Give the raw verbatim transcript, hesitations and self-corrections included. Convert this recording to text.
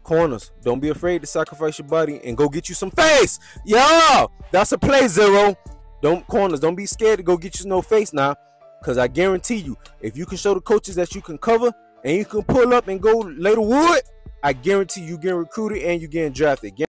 Corners, don't be afraid to sacrifice your body and go get you some face. Yeah, that's a play, Zero. Don't corners, don't be scared to go get you no face now. Because I guarantee you, if you can show the coaches that you can cover and you can pull up and go lay the wood, I guarantee you getting recruited and you getting drafted.